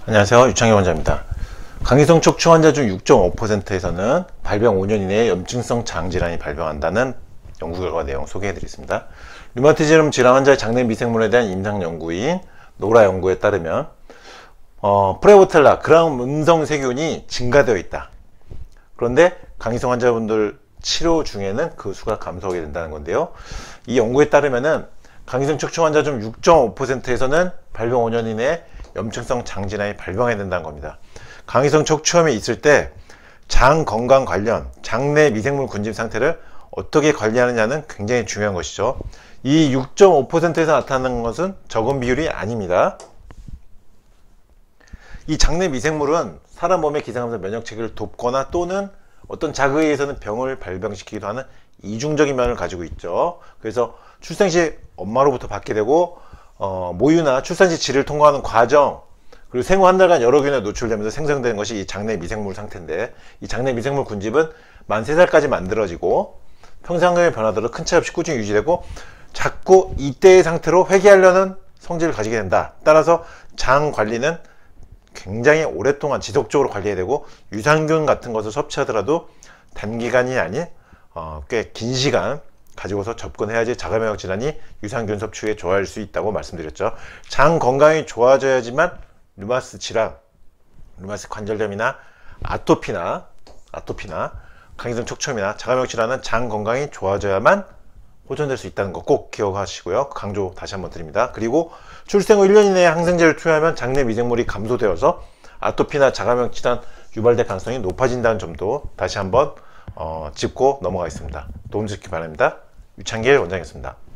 안녕하세요. 유창희 원장입니다. 강기성 척추 환자 중 6.5%에서는 발병 5년 이내에 염증성 장질환이 발병한다는 연구 결과 내용 소개해 드리겠습니다. 류마티즘 질환 환자의 장내 미생물에 대한 임상 연구인 노라 연구에 따르면 프레보텔라 그람 음성 세균이 증가되어 있다. 그런데 강기성 환자분들 치료 중에는 그 수가 감소하게 된다는 건데요. 이 연구에 따르면은 강기성 척추 환자 중 6.5%에서는 발병 5년 이내에 염증성 장질환이 발병해야 된다는 겁니다. 강기성 척추염이 있을 때 장 건강 관련 장내 미생물 군집 상태를 어떻게 관리하느냐는 굉장히 중요한 것이죠. 이 6.5%에서 나타나는 것은 적은 비율이 아닙니다. 이 장내 미생물은 사람 몸의 기생하면서 면역체계를 돕거나 또는 어떤 자극에 의해서는 병을 발병시키기도 하는 이중적인 면을 가지고 있죠. 그래서 출생 시 엄마로부터 받게 되고 모유나 출산 시 질을 통과하는 과정, 그리고 생후 한 달간 여러 균에 노출되면서 생성되는 것이 이 장내 미생물 상태인데, 이 장내 미생물 군집은 만 3살까지 만들어지고 평생의 변화대로 큰 차이 없이 꾸준히 유지되고 자꾸 이때의 상태로 회귀하려는 성질을 가지게 된다. 따라서 장 관리는 굉장히 오랫동안 지속적으로 관리해야 되고, 유산균 같은 것을 섭취하더라도 단기간이 아닌 꽤 긴 시간 가지고서 접근해야지 자가면역 질환이 유산균 섭취에 좋아질 수 있다고 말씀드렸죠. 장 건강이 좋아져야지만 류마스 질환, 류마스 관절염이나 아토피나 강기성 척추염이나 자가면역 질환은 장 건강이 좋아져야만 호전될 수 있다는 거 꼭 기억하시고요. 강조 다시 한번 드립니다. 그리고 출생 후 1년 이내에 항생제를 투여하면 장내 미생물이 감소되어서 아토피나 자가면역 질환 유발될 가능성이 높아진다는 점도 다시 한번 짚고 넘어가겠습니다. 도움 주시기 바랍니다. 유창길 원장이었습니다.